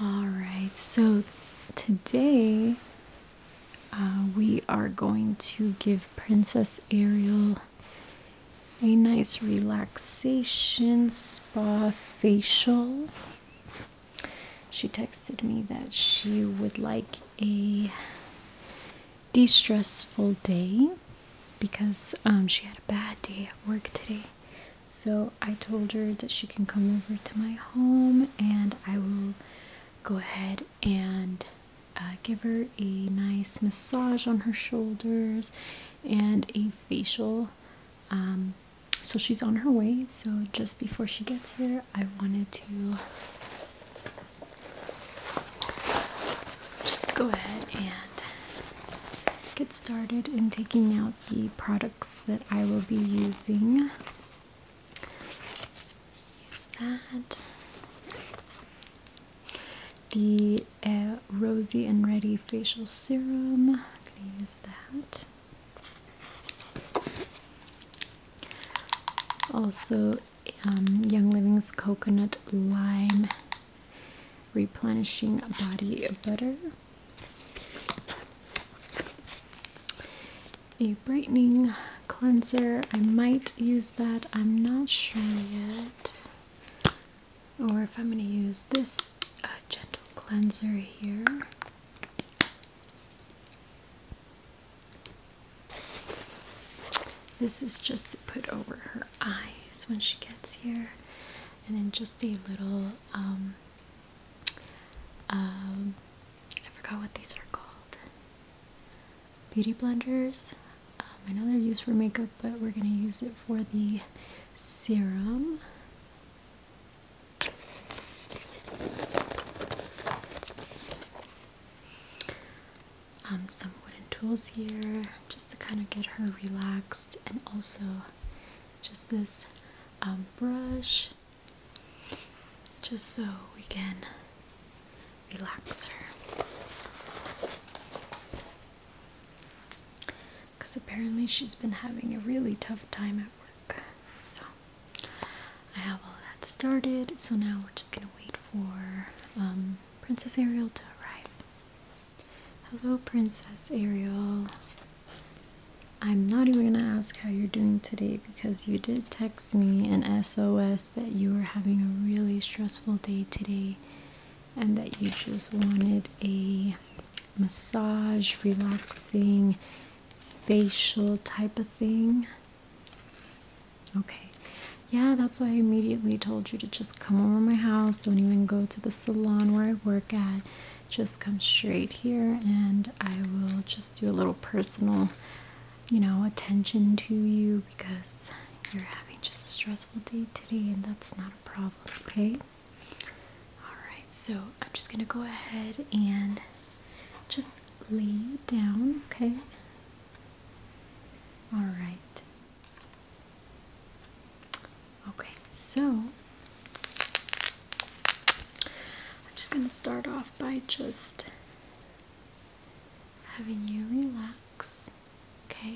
Alright, so today we are going to give Princess Ariel a nice relaxation spa facial. She texted me that she would like a de-stressful day because she had a bad day at work today. So I told her that she can come over to my home and I will go ahead and give her a nice massage on her shoulders and a facial. So she's on her way. So just before she gets here, I wanted to just go ahead and get started in taking out the products that I will be using. Use that. The Rosy and Ready Facial Serum. I'm going to use that. Also, Young Living's Coconut Lime Replenishing Body Butter. A brightening cleanser. I might use that. I'm not sure yet. Or if I'm going to use this gentle cleanser here. This is just to put over her eyes when she gets here, and then just a little I forgot what these are called, beauty blenders. I know they're used for makeup, but we're going to use it for the serum. Some wooden tools here just to kind of get her relaxed, and also just this brush just so we can relax her, because apparently she's been having a really tough time at work. So I have all that started, so now we're just gonna wait for Princess Ariel to arrive. Hello, Princess Ariel. I'm not even gonna ask how you're doing today because you did text me an SOS that you were having a really stressful day today and that you just wanted a massage, relaxing, facial type of thing. Okay. Yeah, that's why I immediately told you to just come over my house. Don't even go to the salon where I work at. Just come straight here and I will just do a little personal, attention to you because you're having just a stressful day today, and that's not a problem, okay? Alright, so I'm just gonna go ahead and just lay you down, okay? Alright. Okay, so I'm just gonna start off by just having you relax, okay?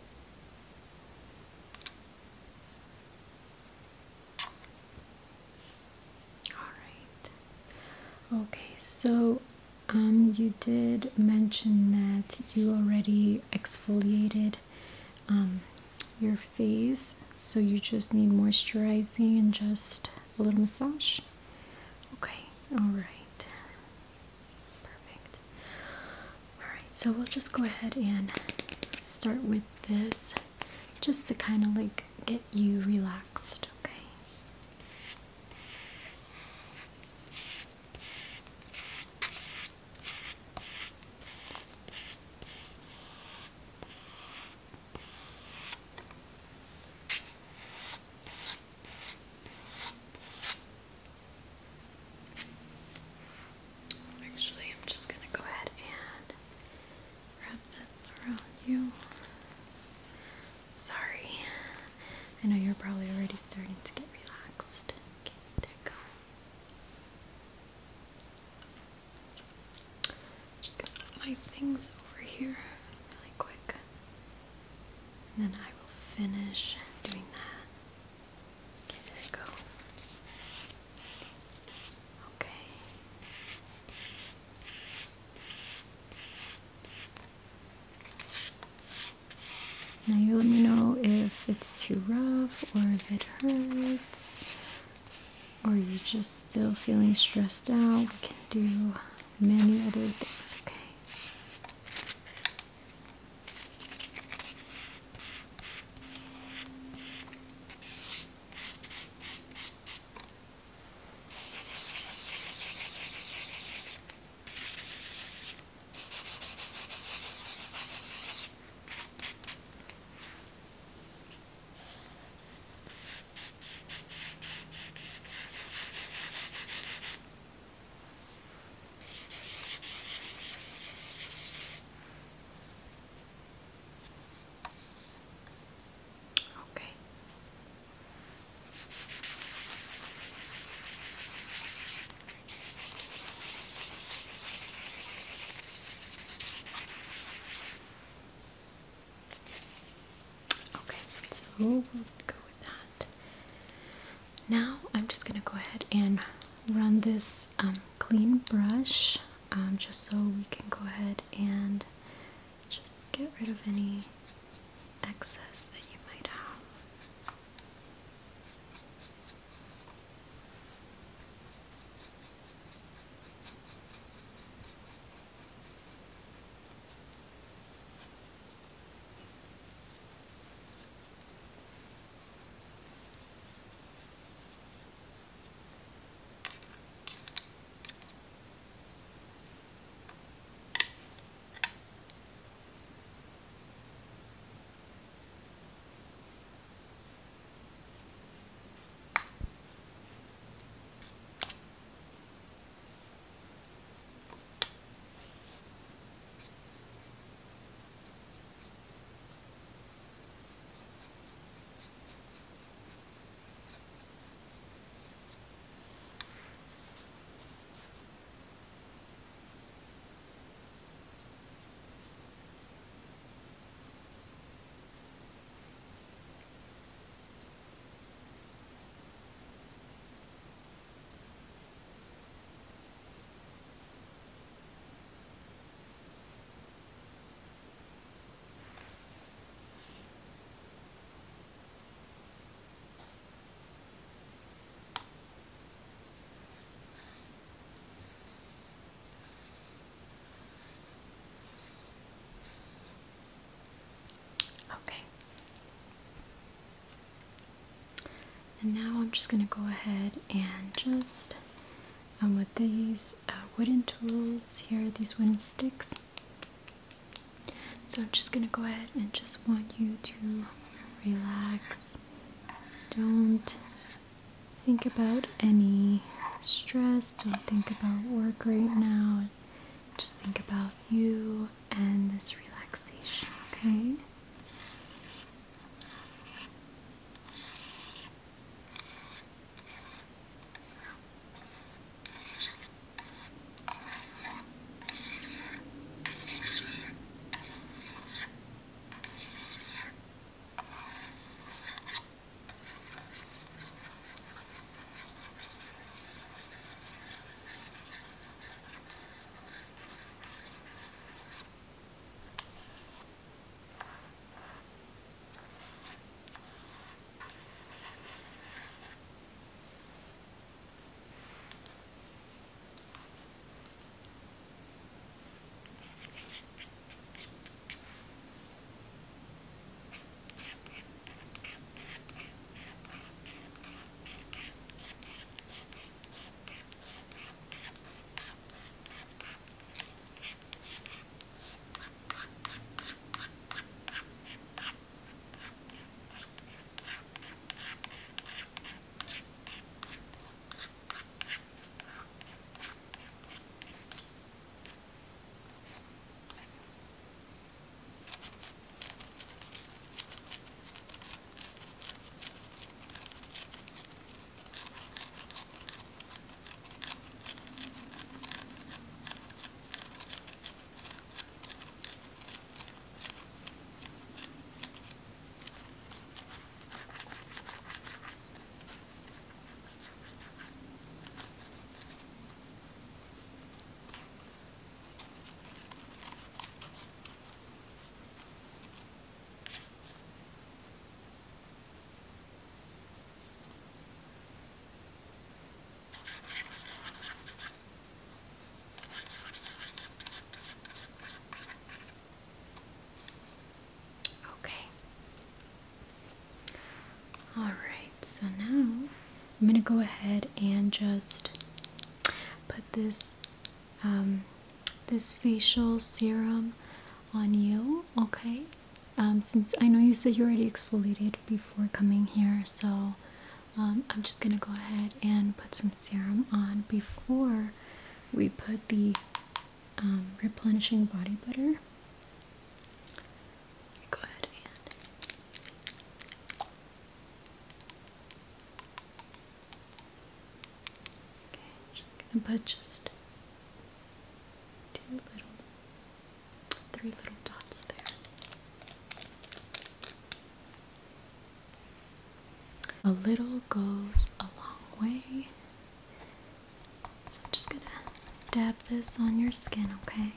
Alright. Okay, so you did mention that you already exfoliated your face, so you just need moisturizing and just a little massage. Okay, alright. Perfect. Alright, so we'll just go ahead and start with this just to kind of like get you relaxed, okay? Actually, I'm just gonna go ahead and wrap this around you. Sorry, I know you're probably already starting to get relaxed. Okay, there you go. Just gonna put my things over here really quick, and then I will finish doing that. Okay, there you go. Okay. Now you let me know if it's too rough or if it hurts or you're just still feeling stressed out. We can do many other things, okay? Okay. Okay, so we'll go with that. Now I'm just gonna go ahead and run this clean brush just so we can go ahead and just get rid of any excess that you might have. Okay. And now I'm just going to go ahead and just, with these wooden tools here, these wooden sticks. So I'm just going to go ahead and just want you to relax. Don't think about any stress. Don't think about work right now. Just think about you and this relaxation, okay? just put this this facial serum on you, okay? Since I know you said you already exfoliated before coming here, so I'm just gonna go ahead and put some serum on before we put the replenishing body butter. So go ahead and okay, just gonna put just three little dots there. A little goes a long way. So I'm just gonna dab this on your skin, okay?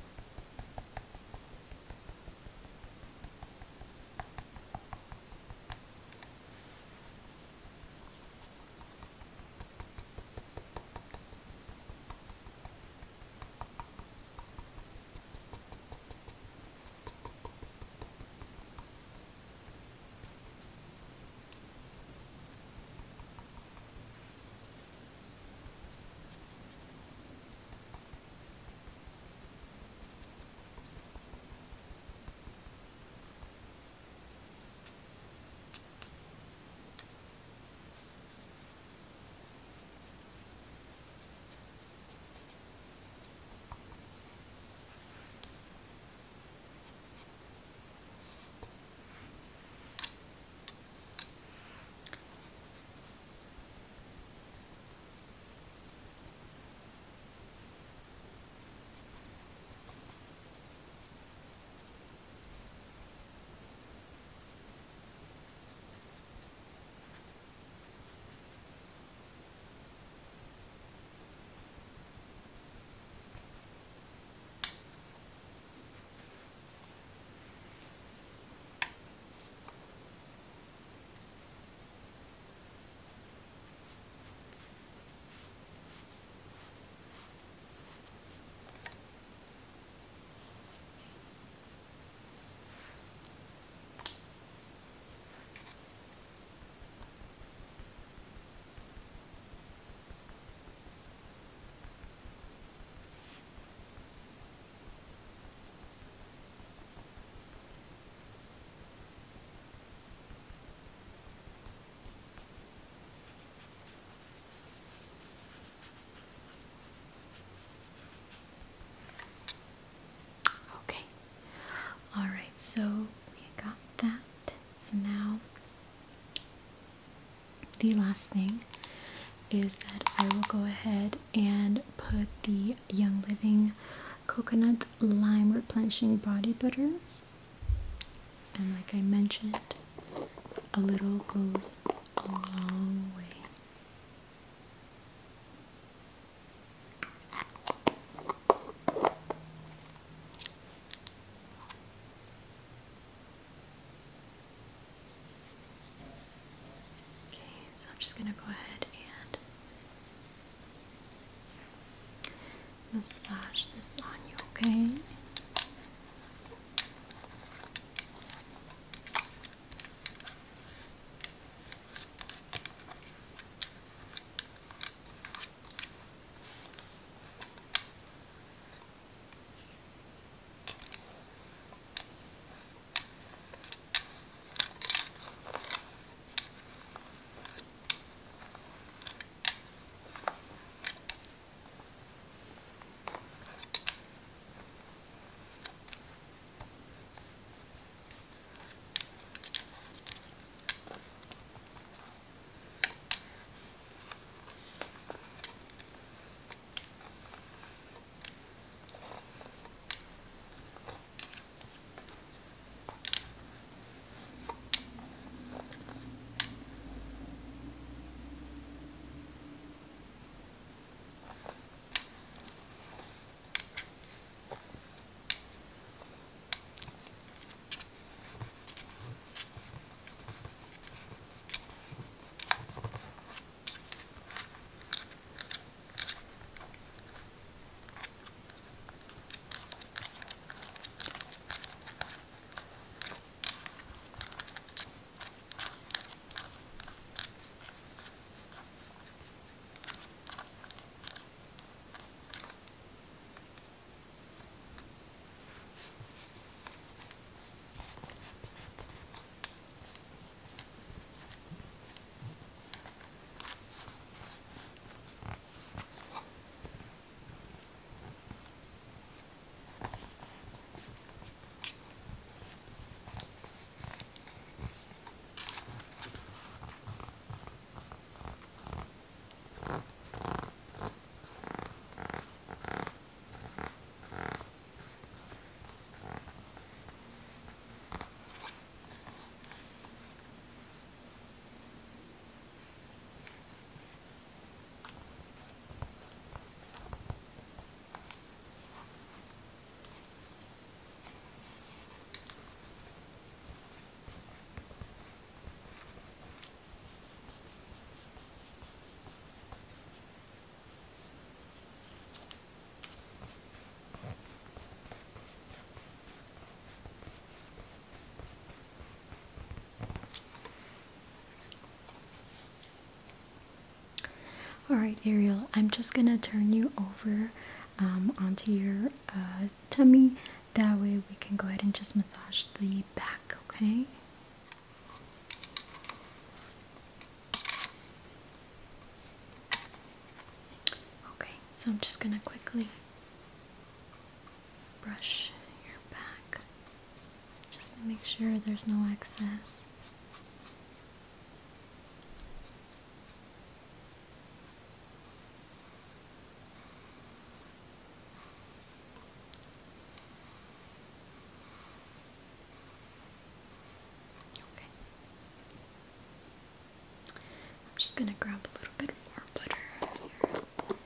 Okay. Alright, so we got that. So now the last thing is that I will go ahead and put the Young Living Coconut Lime Replenishing Body Butter. And like I mentioned, a little goes a long way. Okay, so I'm just gonna go ahead and massage this on you, okay? Alright, Ariel, I'm just gonna turn you over onto your tummy. That way we can go ahead and just massage the back, okay? Okay, so I'm just gonna quickly brush your back just to make sure there's no excess. Okay. I'm just gonna grab a little bit more butter here.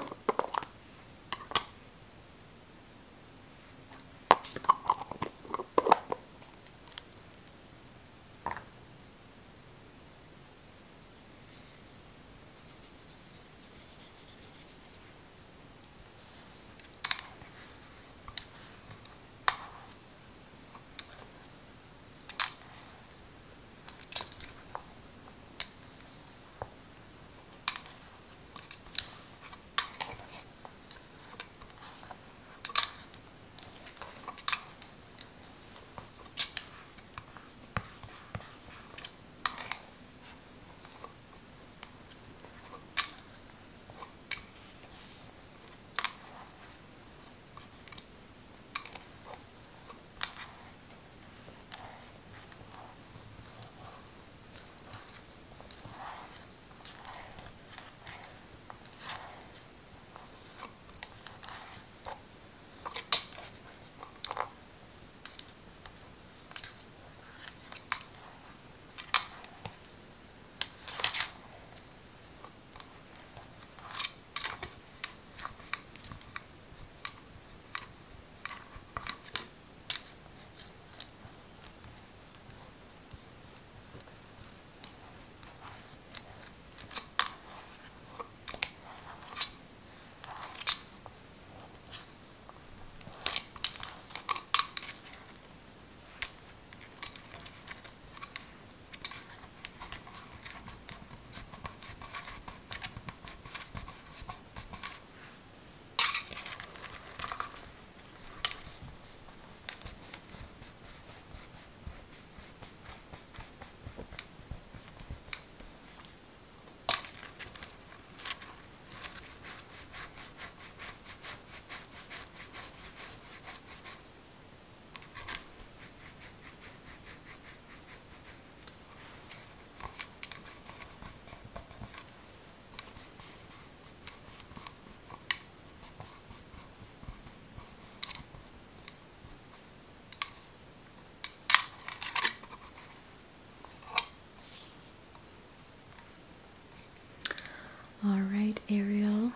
Alright, Ariel,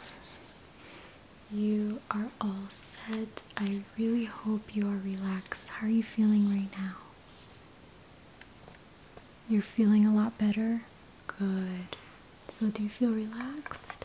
you are all set. I really hope you are relaxed. How are you feeling right now? You're feeling a lot better? Good. So, do you feel relaxed?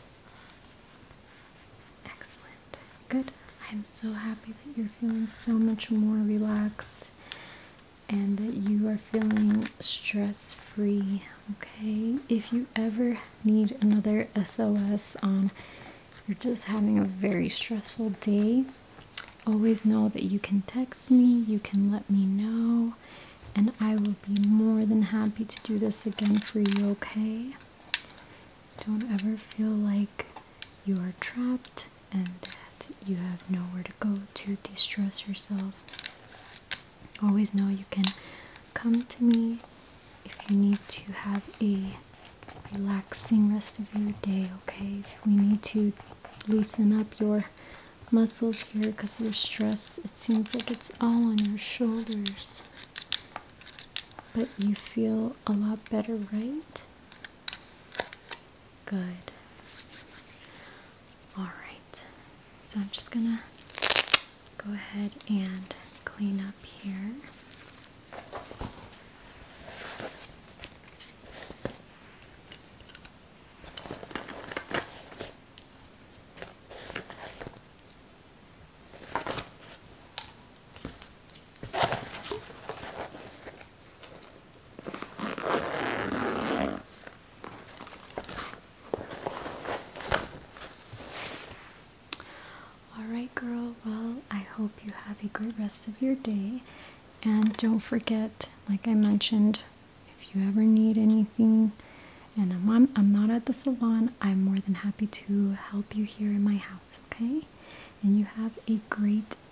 Excellent. Good. I'm so happy that you're feeling so much more relaxed and that you are feeling stress free. Okay, if you ever need another SOS on you're just having a very stressful day, always know that you can text me, you can let me know, and I will be more than happy to do this again for you. Okay, don't ever feel like you are trapped and that you have nowhere to go to de-stress yourself. Always know you can come to me if you need to have a relaxing rest of your day, okay? If we need to loosen up your muscles here because of stress, it seems like it's all on your shoulders. But you feel a lot better, right? Good. Alright, so I'm just gonna go ahead and clean up here. Alright, girl. Well, I hope you have a great rest of your day. And don't forget, like I mentioned, if you ever need anything and I'm not at the salon, I'm more than happy to help you here in my house, okay? And you have a great